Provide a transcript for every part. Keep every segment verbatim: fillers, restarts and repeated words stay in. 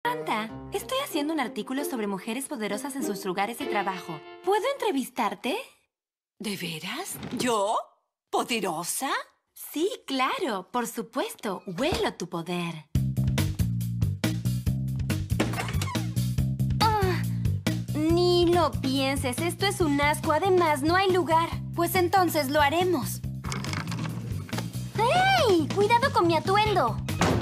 Anda, estoy haciendo un artículo sobre mujeres poderosas en sus lugares de trabajo. ¿Puedo entrevistarte? ¿De veras? ¿Yo? ¿Poderosa? Sí, claro, por supuesto. Huelo tu poder. Ah, ni lo pienses, esto es un asco. Además, no hay lugar. Pues entonces lo haremos. ¡Hey! ¡Cuidado con mi atuendo!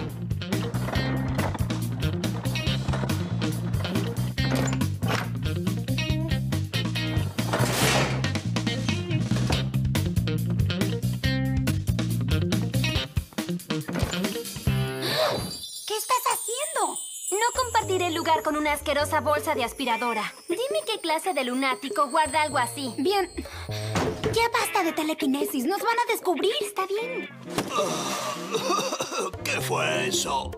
¿Qué estás haciendo? No compartiré el lugar con una asquerosa bolsa de aspiradora. Dime qué clase de lunático guarda algo así. Bien. Ya basta de telequinesis. Nos van a descubrir. Está bien. ¿Qué fue eso?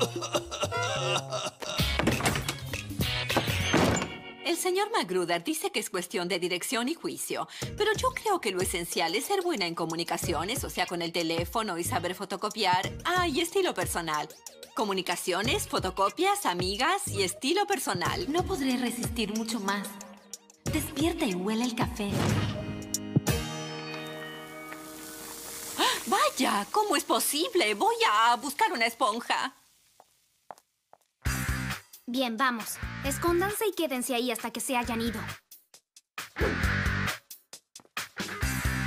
El señor Magruder dice que es cuestión de dirección y juicio, pero yo creo que lo esencial es ser buena en comunicaciones, o sea, con el teléfono y saber fotocopiar. Ah, y estilo personal. Comunicaciones, fotocopias, amigas y estilo personal. No podré resistir mucho más. Despierta y huele el café. ¡Vaya! ¿Cómo es posible? Voy a buscar una esponja. Bien, vamos. Escóndanse y quédense ahí hasta que se hayan ido.